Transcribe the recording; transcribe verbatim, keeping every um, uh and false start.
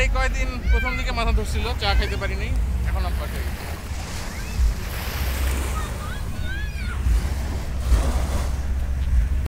এই কয়দিন প্রথম দিকে মাথা ধরছিল, চা খাইতে পারিনি, এখন অভ্যাস হয়ে গেছে।